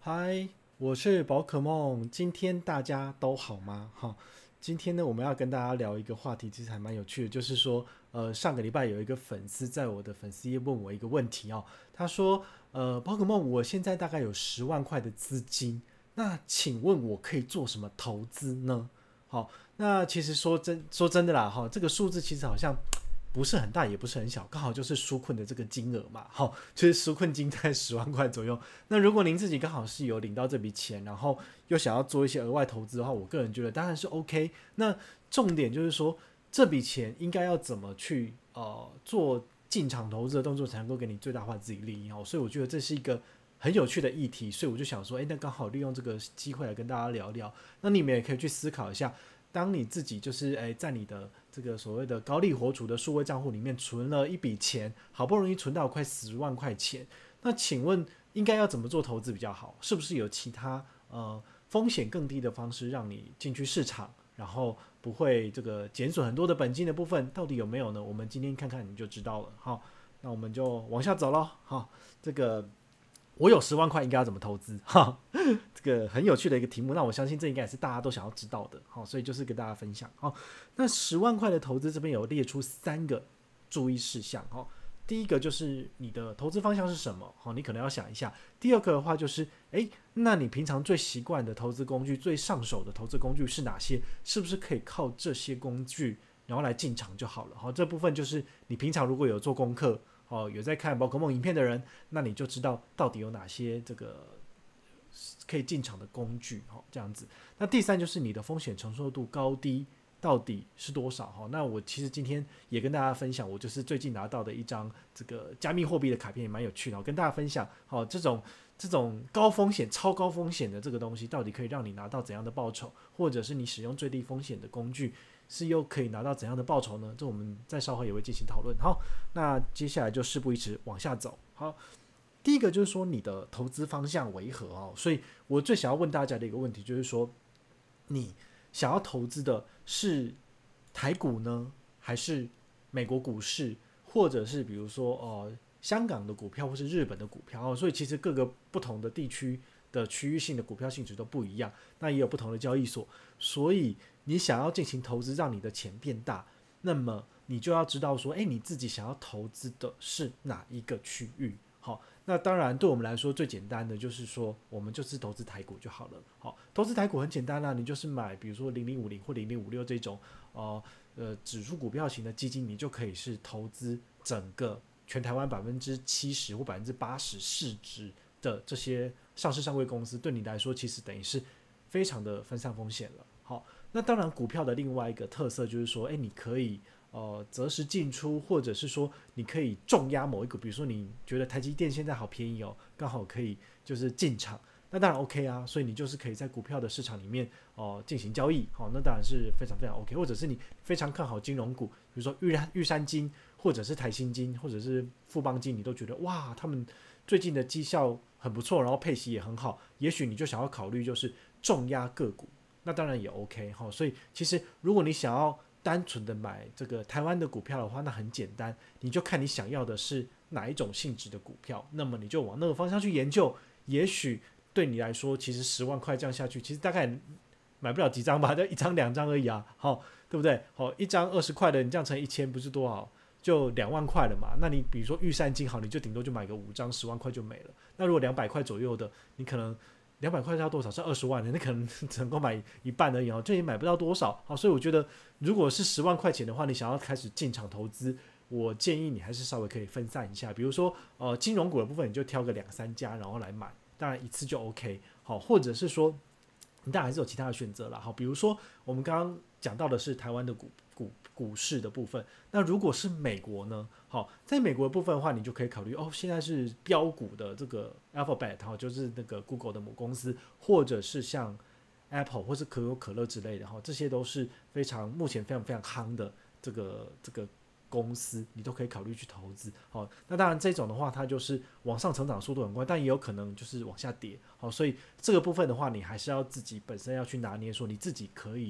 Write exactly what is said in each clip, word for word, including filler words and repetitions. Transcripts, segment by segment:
嗨，我是宝可梦。今天大家都好吗？哈，今天呢，我们要跟大家聊一个话题，其实还蛮有趣的，就是说，呃，上个礼拜有一个粉丝在我的粉丝页问我一个问题哦，他说，呃，宝可梦，我现在大概有十万块的资金，那请问我可以做什么投资呢？好，那其实说真说真的啦，哈，这个数字其实好像不是很大，也不是很小，刚好就是纾困的这个金额嘛，好，就是纾困金在十万块左右。那如果您自己刚好是有领到这笔钱，然后又想要做一些额外投资的话，我个人觉得当然是 OK。那重点就是说，这笔钱应该要怎么去呃做进场投资的动作，才能够给你最大化自己利益哦。所以我觉得这是一个很有趣的议题，所以我就想说，哎，那刚好利用这个机会来跟大家聊聊。那你们也可以去思考一下，当你自己就是哎在你的这个所谓的高利活储的数位账户里面存了一笔钱，好不容易存到快十万块钱，那请问应该要怎么做投资比较好？是不是有其他呃风险更低的方式让你进去市场，然后不会这个减损很多的本金的部分，到底有没有呢？我们今天看看你就知道了。好，那我们就往下走咯。好，这个我有十万块应该要怎么投资？哈，这个很有趣的一个题目。那我相信这应该也是大家都想要知道的。好，所以就是跟大家分享。好，那十万块的投资这边有列出三个注意事项。好，第一个就是你的投资方向是什么？好，你可能要想一下。第二个的话就是，诶，那你平常最习惯的投资工具、最上手的投资工具是哪些？是不是可以靠这些工具然后来进场就好了？好，这部分就是你平常如果有做功课。哦，有在看宝可梦影片的人，那你就知道到底有哪些这个可以进场的工具，哦，这样子。那第三就是你的风险承受度高低到底是多少？哈，那我其实今天也跟大家分享，我就是最近拿到的一张这个加密货币的卡片，也蛮有趣的，我跟大家分享。好，这种这种高风险、超高风险的这个东西，到底可以让你拿到怎样的报酬，或者是你使用最低风险的工具，是又可以拿到怎样的报酬呢？这我们在稍后也会进行讨论。好，那接下来就事不宜迟，往下走。好，第一个就是说你的投资方向为何哦？所以我最想要问大家的一个问题就是说，你想要投资的是台股呢，还是美国股市，或者是比如说呃香港的股票，或是日本的股票哦？所以其实各个不同的地区的区域性的股票性质都不一样，那也有不同的交易所，所以你想要进行投资，让你的钱变大，那么你就要知道说，哎，你自己想要投资的是哪一个区域？好，那当然对我们来说最简单的就是说，我们就是投资台股就好了。好，投资台股很简单啦，你就是买比如说零零五零或零零五六这种呃呃指数股票型的基金，你就可以是投资整个全台湾百分之七十或百分之八十市值的这些上市上柜公司，对你来说其实等于是非常的分散风险了。好，那当然股票的另外一个特色就是说，哎，你可以呃择时进出，或者是说你可以重压某一股，比如说你觉得台积电现在好便宜哦，刚好可以就是进场，那当然 OK 啊，所以你就是可以在股票的市场里面哦、呃、进行交易，好，那当然是非常非常 OK。或者是你非常看好金融股，比如说玉玉山金，或者是台新金，或者是富邦金，你都觉得哇，他们最近的绩效很不错，然后配息也很好，也许你就想要考虑就是重压个股，那当然也 OK 哈。所以其实如果你想要单纯的买这个台湾的股票的话，那很简单，你就看你想要的是哪一种性质的股票，那么你就往那个方向去研究。也许对你来说，其实十万块这样下去，其实大概买不了几张吧，就一张两张而已啊，好，对不对？好，一张二十块的，你这样乘一千不是多少？就两万块了嘛。那你比如说玉山金好，你就顶多就买个五张，十万块就没了。那如果两百块左右的，你可能两百块要多少？是二十万的，你可能只能够买一半而已哦，这也买不到多少。好，所以我觉得如果是十万块钱的话，你想要开始进场投资，我建议你还是稍微可以分散一下。比如说呃金融股的部分，你就挑个两三家然后来买，当然一次就 OK。好，或者是说你当然还是有其他的选择啦。好，比如说我们刚刚讲到的是台湾的股股股市的部分，那如果是美国呢？好，在美国的部分的话，你就可以考虑哦，现在是标股的这个 Alphabet， 好，就是那个 Google 的母公司，或者是像 Apple 或是可口可乐之类的，哈，这些都是非常目前非常非常夯的这个这个公司，你都可以考虑去投资。好，那当然这种的话，它就是往上成长速度很快，但也有可能就是往下跌。好，所以这个部分的话，你还是要自己本身要去拿捏，说你自己可以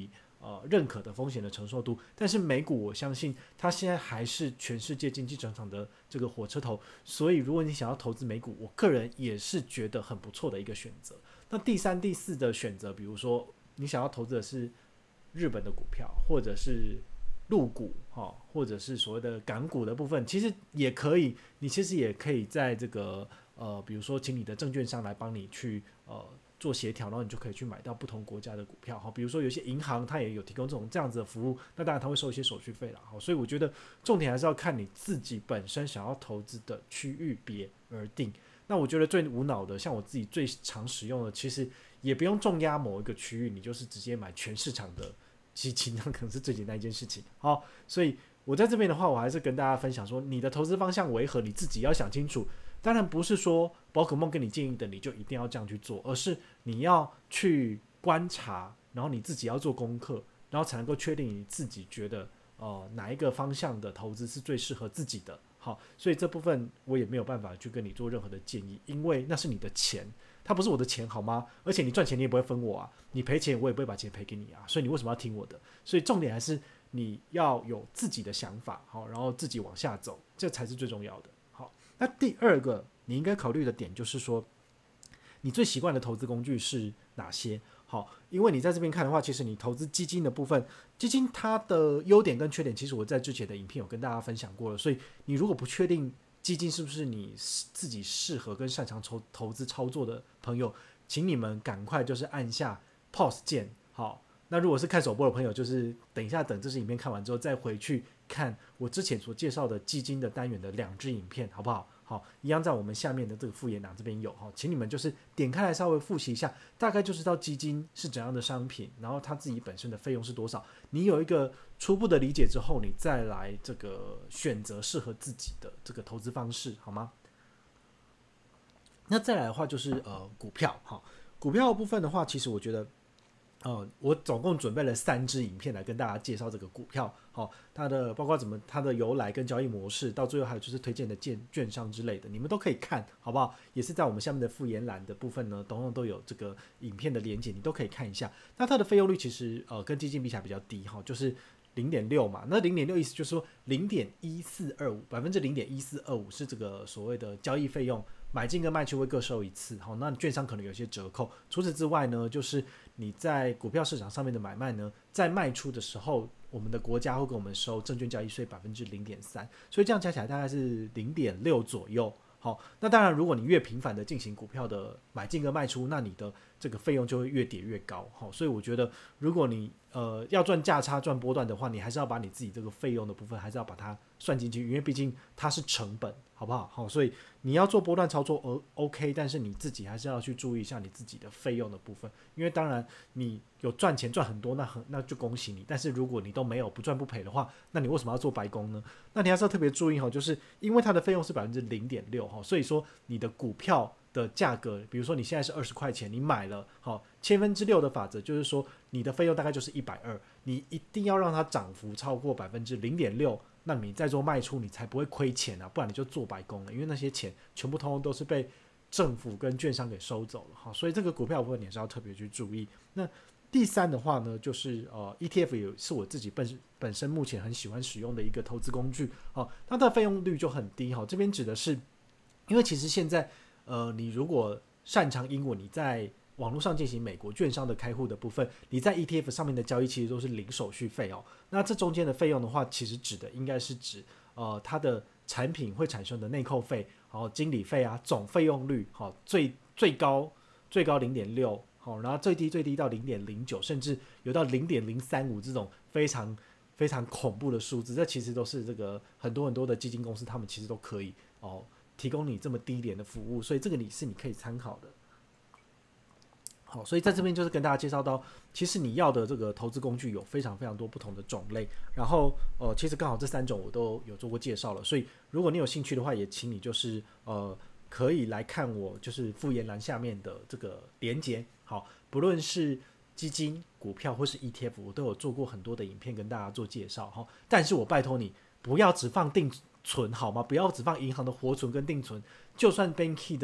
呃认可的风险的承受度。但是美股我相信它现在还是全世界经济成长的这个火车头，所以如果你想要投资美股，我个人也是觉得很不错的一个选择。那第三、第四的选择，比如说你想要投资的是日本的股票，或者是陆股、哦、或者是所谓的港股的部分，其实也可以，你其实也可以在这个呃，比如说请你的证券商来帮你去呃做协调，然后你就可以去买到不同国家的股票。好，比如说有些银行它也有提供这种这样子的服务，那当然它会收一些手续费啦。好，所以我觉得重点还是要看你自己本身想要投资的区域别而定。那我觉得最无脑的，像我自己最常使用的，其实也不用重压某一个区域，你就是直接买全市场的基金，那可能是最简单一件事情。好，所以我在这边的话，我还是跟大家分享说，你的投资方向为何，你自己要想清楚。当然不是说宝可梦跟你建议的你就一定要这样去做，而是你要去观察，然后你自己要做功课，然后才能够确定你自己觉得呃哪一个方向的投资是最适合自己的。好，所以这部分我也没有办法去跟你做任何的建议，因为那是你的钱，它不是我的钱，好吗？而且你赚钱你也不会分我啊，你赔钱我也不会把钱赔给你啊，所以你为什么要听我的？所以重点还是你要有自己的想法，好，然后自己往下走，这才是最重要的。好，那第二个你应该考虑的点就是说，你最习惯的投资工具是哪些？好，因为你在这边看的话，其实你投资基金的部分，基金它的优点跟缺点，其实我在之前的影片有跟大家分享过了。所以你如果不确定基金是不是你自己适合跟擅长投资操作的朋友，请你们赶快就是按下 pause 键。好，那如果是看首播的朋友，就是等一下等这支影片看完之后，再回去看我之前所介绍的基金的单元的两支影片，好不好？好，一样在我们下面的这个副言档这边有，请你们就是点开来稍微复习一下，大概就知道基金是怎样的商品，然后它自己本身的费用是多少。你有一个初步的理解之后，你再来这个选择适合自己的这个投资方式，好吗？那再来的话就是呃股票，好，股票的部分的话，其实我觉得。呃，我总共准备了三支影片来跟大家介绍这个股票，好、哦，它的包括怎么它的由来跟交易模式，到最后还有就是推荐的券券商之类的，你们都可以看，好不好？也是在我们下面的附言栏的部分呢，等等都有这个影片的连结，你都可以看一下。那它的费用率其实呃跟基金比起来比较低哈、哦，就是零点六嘛。那零点六意思就是说零点一四二五，百分之零点一四二五是这个所谓的交易费用。买进跟卖出会各收一次，好，那券商可能有些折扣。除此之外呢，就是你在股票市场上面的买卖呢，在卖出的时候，我们的国家会给我们收证券交易税百分之零点三，所以这样加起来大概是零点六左右。好，那当然，如果你越频繁的进行股票的买进跟卖出，那你的这个费用就会越叠越高。好，所以我觉得，如果你呃要赚价差、赚波段的话，你还是要把你自己这个费用的部分，还是要把它算进去，因为毕竟它是成本，好不好？好，所以你要做波段操作，呃 OK， 但是你自己还是要去注意一下你自己的费用的部分，因为当然你有赚钱赚很多，那很那就恭喜你。但是如果你都没有不赚不赔的话，那你为什么要做白工呢？那你还是要特别注意哈，就是因为它的费用是百分之零点六哈，所以说你的股票的价格，比如说你现在是二十块钱，你买了，好，千分之六的法则就是说你的费用大概就是一百二，你一定要让它涨幅超过百分之零点六。那你再做卖出，你才不会亏钱啊，不然你就做白工了，因为那些钱全部通通都是被政府跟券商给收走了哈，所以这个股票部分你也是要特别去注意。那第三的话呢，就是呃 E T F 也是我自己本本身目前很喜欢使用的一个投资工具，好，它的费用率就很低哈。这边指的是，因为其实现在呃你如果擅长英文，你在网络上进行美国券商的开户的部分，你在 E T F 上面的交易其实都是零手续费哦。那这中间的费用的话，其实指的应该是指呃它的产品会产生的内扣费，然后经理费啊，总费用率，好，最最高最高零点六，好，然后最低最低到零点零九，甚至有到零点零三五这种非常非常恐怖的数字。这其实都是这个很多很多的基金公司，他们其实都可以哦提供你这么低廉的服务，所以这个你是你可以参考的。好，所以在这边就是跟大家介绍到，其实你要的这个投资工具有非常非常多不同的种类，然后呃，其实刚好这三种我都有做过介绍了，所以如果你有兴趣的话，也请你就是呃可以来看我就是附言栏下面的这个连结。好，不论是基金、股票或是 E T F， 我都有做过很多的影片跟大家做介绍哈。但是我拜托你不要只放定存好吗？不要只放银行的活存跟定存，就算 Banky 的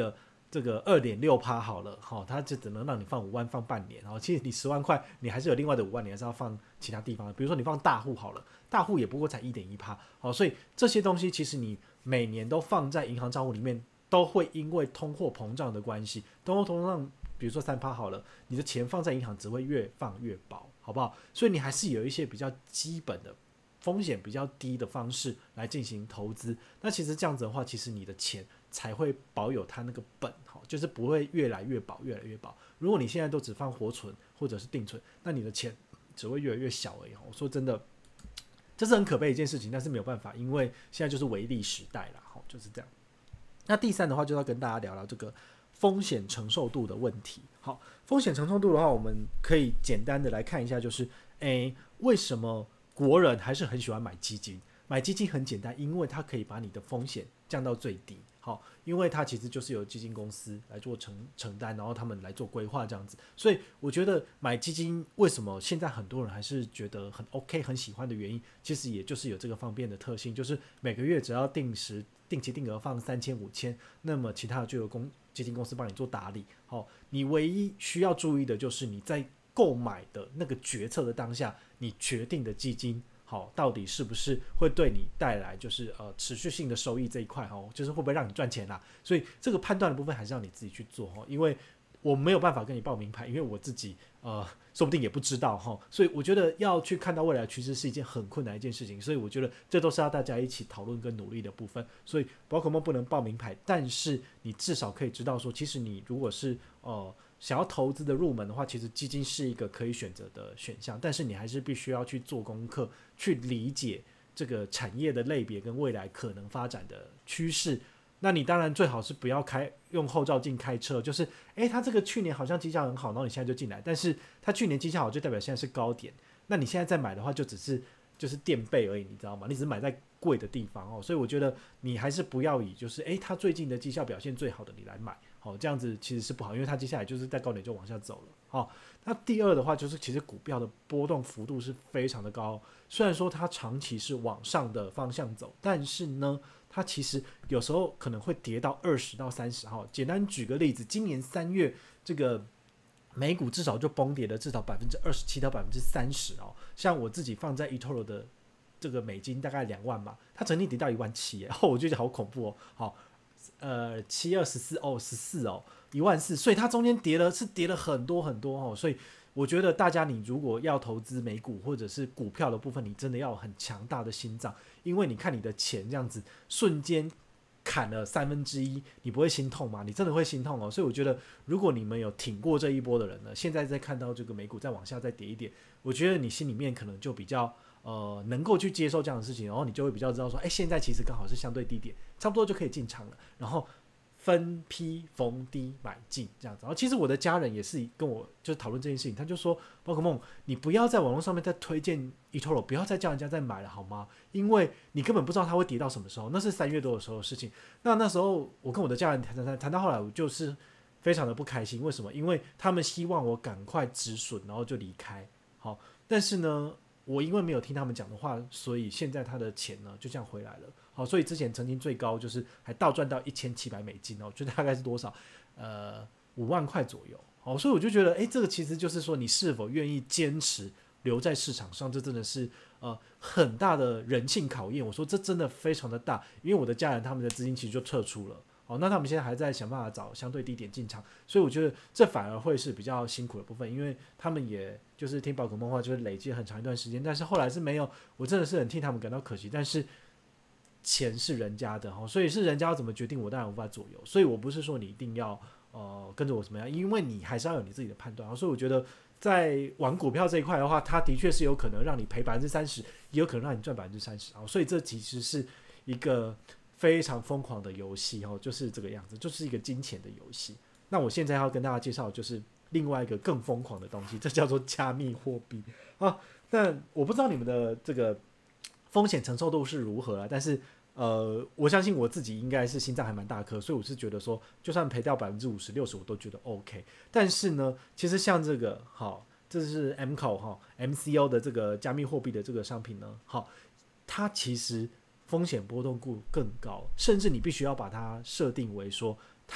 这个二点六趴好了，好、哦，它就只能让你放五万放半年，然后其实你十万块，你还是有另外的五万，你还是要放其他地方，比如说你放大户好了，大户也不过才一点一趴，好，所以这些东西其实你每年都放在银行账户里面，都会因为通货膨胀的关系，通货膨胀，比如说三趴好了，你的钱放在银行只会越放越薄，好不好？所以你还是有一些比较基本的风险比较低的方式来进行投资，那其实这样子的话，其实你的钱才会保有它那个本，就是不会越来越薄，越来越薄。如果你现在都只放活存或者是定存，那你的钱只会越来越小而已。我说真的，这是很可悲的一件事情，但是没有办法，因为现在就是微利时代啦，就是这样。那第三的话，就要跟大家聊聊这个风险承受度的问题。好，风险承受度的话，我们可以简单的来看一下，就是，诶，为什么国人还是很喜欢买基金？买基金很简单，因为它可以把你的风险降到最低。好，因为它其实就是由基金公司来做承承担，然后他们来做规划这样子。所以我觉得买基金为什么现在很多人还是觉得很 OK 很喜欢的原因，其实也就是有这个方便的特性，就是每个月只要定时定期定额放三千五千，那么其他的就由公基金公司帮你做打理。好，你唯一需要注意的就是你在购买的那个决策的当下，你决定的基金。好，到底是不是会对你带来就是呃持续性的收益这一块哦，就是会不会让你赚钱啦？所以这个判断的部分还是要你自己去做哦，因为我没有办法跟你报名牌，因为我自己呃说不定也不知道哈，所以我觉得要去看到未来的趋势是一件很困难的一件事情，所以我觉得这都是要大家一起讨论跟努力的部分。所以宝可梦不能报名牌，但是你至少可以知道说，其实你如果是呃。想要投资的入门的话，其实基金是一个可以选择的选项，但是你还是必须要去做功课，去理解这个产业的类别跟未来可能发展的趋势。那你当然最好是不要开用后照镜开车，就是诶，他这个去年好像绩效很好，然后你现在就进来，但是他去年绩效好就代表现在是高点，那你现在再买的话就只是就是垫背而已，你知道吗？你只是买在贵的地方哦，所以我觉得你还是不要以就是诶，他最近的绩效表现最好的你来买。好，这样子其实是不好，因为它接下来就是在高点就往下走了。好，那第二的话就是，其实股票的波动幅度是非常的高，虽然说它长期是往上的方向走，但是呢，它其实有时候可能会跌到二十到三十。好，简单举个例子，今年三月这个美股至少就崩跌了至少百分之二十七到百分之三十哦。像我自己放在 eToro 的这个美金大概两万嘛，它曾经跌到一万七，哦，我觉得好恐怖哦。好。呃，七二十四哦，十四哦，一万四，所以它中间跌了是跌了很多很多哦，所以我觉得大家你如果要投资美股或者是股票的部分，你真的要有很强大的心脏，因为你看你的钱这样子瞬间砍了三分之一，你不会心痛吗？你真的会心痛哦。所以我觉得，如果你们有挺过这一波的人呢，现在再看到这个美股再往下再跌一点，我觉得你心里面可能就比较。呃，能够去接受这样的事情，然后你就会比较知道说，哎，现在其实刚好是相对低点，差不多就可以进场了。然后分批逢低买进这样子。然后其实我的家人也是跟我就讨论这件事情，他就说，宝可梦，你不要在网络上面再推荐 eToro， 不要再叫人家再买了好吗？因为你根本不知道它会跌到什么时候，那是三月多的时候的事情。那那时候我跟我的家人谈谈谈谈到后来，我就是非常的不开心。为什么？因为他们希望我赶快止损，然后就离开。好，但是呢。我因为没有听他们讲的话，所以现在他的钱呢就这样回来了。好，所以之前曾经最高就是还倒赚到一千七百美金哦，就大概是多少？呃，五万块左右。好，所以我就觉得，哎，这个其实就是说你是否愿意坚持留在市场上，这真的是呃很大的人性考验。我说这真的非常的大，因为我的家人他们的资金其实就撤出了。哦，那他们现在还在想办法找相对低点进场，所以我觉得这反而会是比较辛苦的部分，因为他们也就是听宝可梦话，就是累积很长一段时间，但是后来是没有，我真的是很替他们感到可惜。但是钱是人家的哈，所以是人家要怎么决定，我当然无法左右。所以我不是说你一定要呃跟着我怎么样，因为你还是要有你自己的判断。所以我觉得在玩股票这一块的话，它的确是有可能让你赔百分之三十，也有可能让你赚百分之三十啊。所以这其实是一个。非常疯狂的游戏哦，就是这个样子，就是一个金钱的游戏。那我现在要跟大家介绍的就是另外一个更疯狂的东西，这叫做加密货币啊。那我不知道你们的这个风险承受度是如何啦，但是呃，我相信我自己应该是心脏还蛮大颗，所以我是觉得说，就算赔掉百分之五十、六十，我都觉得 OK。但是呢，其实像这个好，这是 M C O 哈 M C O 的这个加密货币的这个商品呢，好，它其实。风险波动度更高，甚至你必须要把它设定为说，它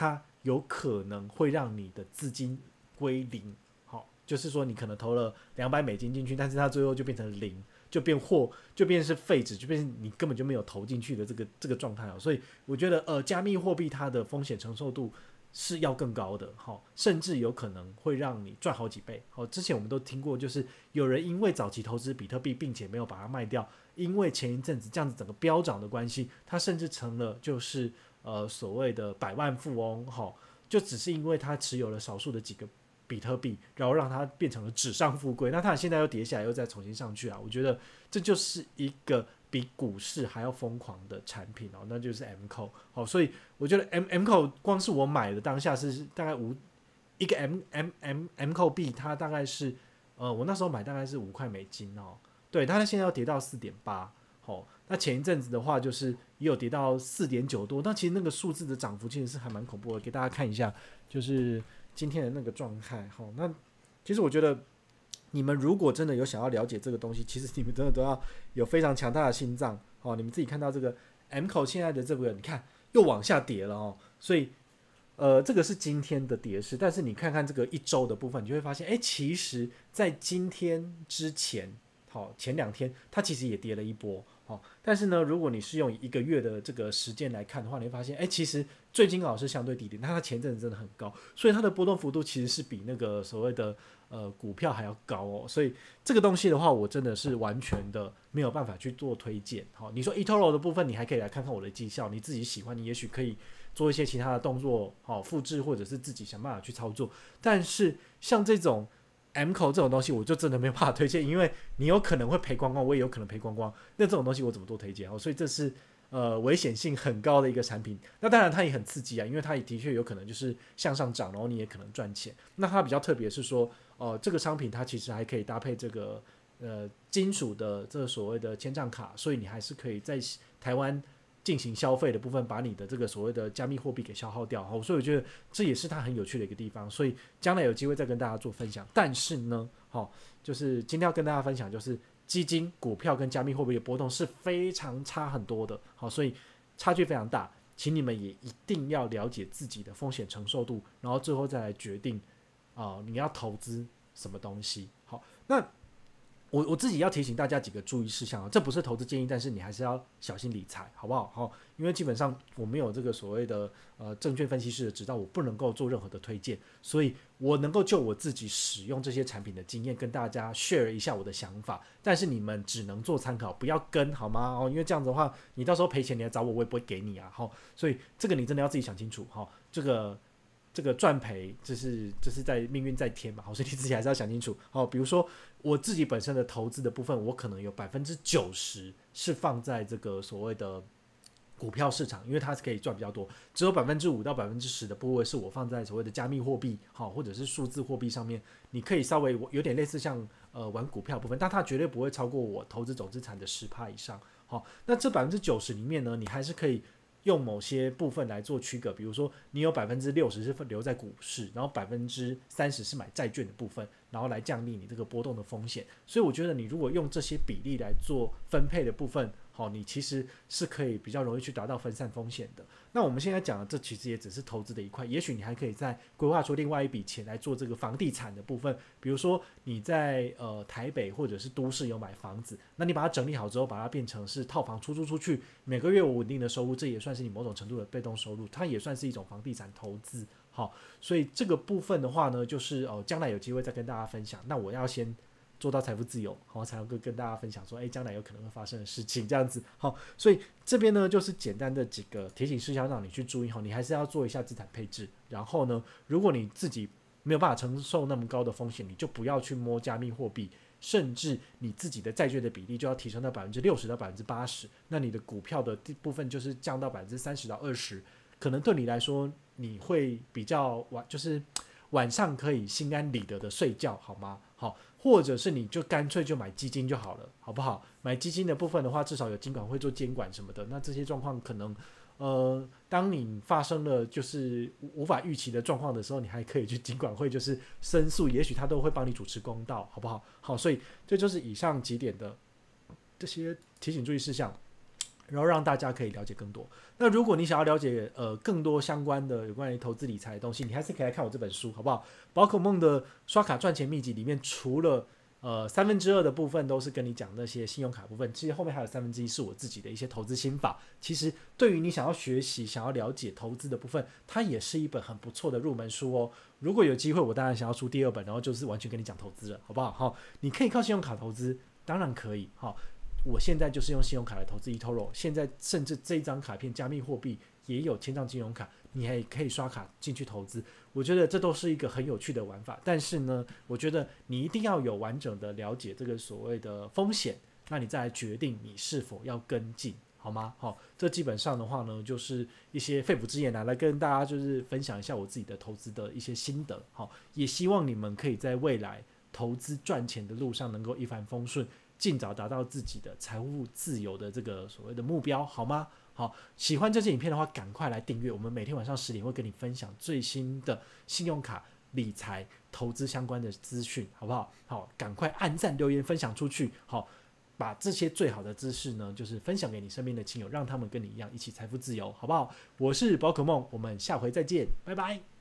有可能会让你的资金归零。好，就是说你可能投了两百美金进去，但是它最后就变成零，就变货，就变成是废纸，就变成你根本就没有投进去的这个这个状态哦。所以我觉得呃，加密货币它的风险承受度是要更高的，甚至有可能会让你赚好几倍。之前我们都听过，就是有人因为早期投资比特币并且没有把它卖掉，因为前一阵子这样子整个飙涨的关系，他甚至成了就是呃所谓的百万富翁，就只是因为他持有了少数的几个比特币，然后让他变成了纸上富贵。那他现在又跌下来，又再重新上去啊！我觉得这就是一个比股市还要疯狂的产品哦，那就是 M C O。好，所以我觉得 M M C O 光是我买的当下是大概五一个 M M M M C O 币，它大概是呃我那时候买大概是五块美金哦，对，它现在要跌到四点八。好，那前一阵子的话，就是也有跌到四点九多，那其实那个数字的涨幅其实是还蛮恐怖的，给大家看一下，就是今天的那个状态。好，那其实我觉得你们如果真的有想要了解这个东西，其实你们真的都要有非常强大的心脏。好，你们自己看到这个 M C O 现在的这个，你看又往下跌了哦，所以呃，这个是今天的跌势，但是你看看这个一周的部分，你就会发现，哎，其实在今天之前，好，前两天它其实也跌了一波。好，但是呢，如果你是用一个月的这个时间来看的话，你会发现，哎，其实最近好是相对低点，但它前阵子真的很高，所以它的波动幅度其实是比那个所谓的呃股票还要高哦。所以这个东西的话，我真的是完全的没有办法去做推荐。好，你说 eToro 的部分，你还可以来看看我的绩效，你自己喜欢，你也许可以做一些其他的动作，好，复制或者是自己想办法去操作。但是像这种M C O 这种东西我就真的没有办法推荐，因为你有可能会赔光光，我也有可能赔光光，那这种东西我怎么做推荐？所以这是呃危险性很高的一个产品。那当然它也很刺激啊，因为它也的确有可能就是向上涨，然后你也可能赚钱。那它比较特别是说，呃，这个商品它其实还可以搭配这个呃金属的这个所谓的千账卡，所以你还是可以在台湾进行消费的部分，把你的这个所谓的加密货币给消耗掉。所以我觉得这也是它很有趣的一个地方，所以将来有机会再跟大家做分享。但是呢，就是今天要跟大家分享，就是基金、股票跟加密货币的波动是非常差很多的，所以差距非常大，请你们也一定要了解自己的风险承受度，然后最后再来决定、呃、你要投资什么东西。好，那我, 我自己要提醒大家几个注意事项，这不是投资建议，但是你还是要小心理财，好不好？好，因为基本上我没有这个所谓的呃证券分析师的执照，我不能够做任何的推荐，所以我能够就我自己使用这些产品的经验跟大家 share 一下我的想法，但是你们只能做参考，不要跟，好吗？哦，因为这样子的话，你到时候赔钱你来找我，我也不会给你啊。好，所以这个你真的要自己想清楚。好，这个。这个赚赔，这是这是在命运在天嘛，所以你自己还是要想清楚。好，比如说我自己本身的投资的部分，我可能有百分之九十是放在这个所谓的股票市场，因为它可以赚比较多，只有百分之五到百分之十的部位是我放在所谓的加密货币，好，或者是数字货币上面，你可以稍微有点类似像呃玩股票的部分，但它绝对不会超过我投资总资产的 百分之十 以上。好，那这百分之九十里面呢，你还是可以用某些部分来做区隔，比如说你有百分之六十是留在股市，然后百分之三十是买债券的部分，然后来降低你这个波动的风险。所以我觉得你如果用这些比例来做分配的部分，好，你其实是可以比较容易去达到分散风险的。那我们现在讲的这其实也只是投资的一块，也许你还可以再规划出另外一笔钱来做这个房地产的部分，比如说你在呃台北或者是都市有买房子，那你把它整理好之后，把它变成是套房出租出去，每个月有稳定的收入，这也算是你某种程度的被动收入，它也算是一种房地产投资。好，所以这个部分的话呢，就是呃将来有机会再跟大家分享。那我要先做到财富自由，好，才能够跟大家分享说，哎，将来有可能会发生的事情，这样子。好，所以这边呢就是简单的几个提醒事项让你去注意，好，你还是要做一下资产配置。然后呢，如果你自己没有办法承受那么高的风险，你就不要去摸加密货币，甚至你自己的债券的比例就要提升到百分之六十到百分之八十，那你的股票的部分就是降到百分之三十到二十，可能对你来说你会比较晚，就是晚上可以心安理得的睡觉，好吗？好，或者是你就干脆就买基金就好了，好不好？买基金的部分的话，至少有金管会做监管什么的，那这些状况可能呃，当你发生了就是无法预期的状况的时候，你还可以去金管会就是申诉，也许他都会帮你主持公道，好不好？好，所以这就是以上几点的这些提醒注意事项。 然后让大家可以了解更多。那如果你想要了解呃更多相关的有关于投资理财的东西，你还是可以来看我这本书，好不好？宝可梦的刷卡赚钱秘籍里面，除了呃三分之二的部分都是跟你讲那些信用卡部分，其实后面还有三分之一是我自己的一些投资心法。其实对于你想要学习、想要了解投资的部分，它也是一本很不错的入门书哦。如果有机会，我当然想要出第二本，然后就是完全跟你讲投资了，好不好？好，你可以靠信用卡投资，当然可以。好，我现在就是用信用卡来投资 eToro， 现在甚至这一张卡片加密货币也有千账金融卡，你还可以刷卡进去投资。我觉得这都是一个很有趣的玩法，但是呢，我觉得你一定要有完整的了解这个所谓的风险，那你再来决定你是否要跟进，好吗？好，这基本上的话呢，就是一些肺腑之言来来跟大家就是分享一下我自己的投资的一些心得。好，也希望你们可以在未来投资赚钱的路上能够一帆风顺，尽早达到自己的财务自由的这个所谓的目标，好吗？好，喜欢这支影片的话，赶快来订阅。我们每天晚上十点会跟你分享最新的信用卡、理财、投资相关的资讯，好不好？好，赶快按赞、留言、分享出去。好，把这些最好的知识呢，就是分享给你身边的亲友，让他们跟你一样一起财富自由，好不好？我是宝可梦，我们下回再见，拜拜。